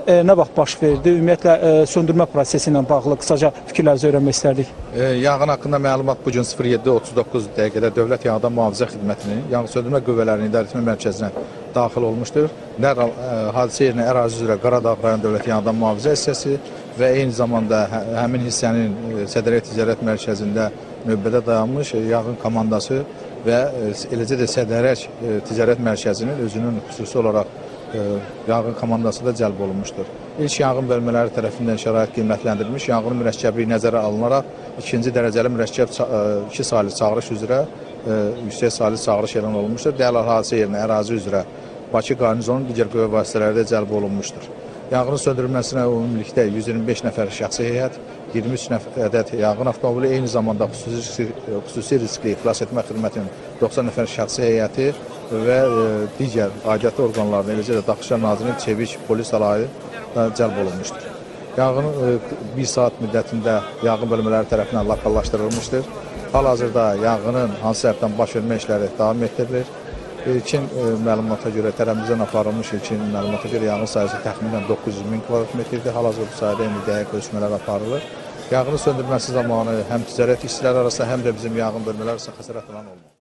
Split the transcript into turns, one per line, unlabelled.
nə vaxt baş verdi? Ümumiyyətlə, söndürmə prosesi ilə bağlı qısaca fikirlərinizi öyrənmək istərdik.
Yanğın haqqında məlumat bugün 07:39 dəqiqədə Dövlət Yanğından Mühafizə Xidmətinin yanğın söndürmə qüvvələrinin idarəetmə mərkəzinə daxil olmuşdur. Dərhal hadisə yerinə ərazi üzrə Qaradağ rayon Dövlət Yanğından Mühafizə hissəsi və eyni zamanda həmin hissənin Sədriyyət Ticarət Mərkəzində növbədə dayanmış yanğın komandası və eləcə də Sədərək Ticarət Mərkəzinin özünün xüsusi olaraq yanğın komandası da cəlb olunmuşdur. İlk yanğın bölmələri tərəfindən şərait qiymətləndirilmiş, yanğın mürəkkəbliyi nəzərə alınaraq ikinci dərəcəli mürəkkəb 2 saylı çağırış üzrə yüksək saylı çağırış elan olunmuşdur. Dərhal hadisə yerinə ərazi üzrə Bakı qarnizonun digər qüvvə vasitələri də cəlb olunmuşdur. Yanğının söndürülməsinə ümumilikdə 125 nəfər şəxsi heyət, 23 ədəd yanğın avtomobili, eyni zamanda xüsusi riskli xilas etmə xidmətinin 90 nəfər şəxsi heyəti və digər aidiyyatı orqanlarına, eləcə də Daxili Nazirinin çevik polis alayı cəlb olunmuşdur. Yanğın 1 saat müddətində yanğın bölmələri tərəfindən lokallaşdırılmışdır. Hal-hazırda yanğının hansı səbəbdən baş vermə işləri davam etdirilir. İlkin məlumata görə, tərəfimizdən aparılmış ilkin məlumata görə yanğın sayısı təxminən 900 min kvadratmetrdir. Hal-hazırda bu sayədə indi dəqiq ölçmələr aparılır. Yanğının söndürülməsi zamanı həm ticarət işçiləri arasında, həm də bizim yanğın bölmələri arasında xəsarət alan olmadı.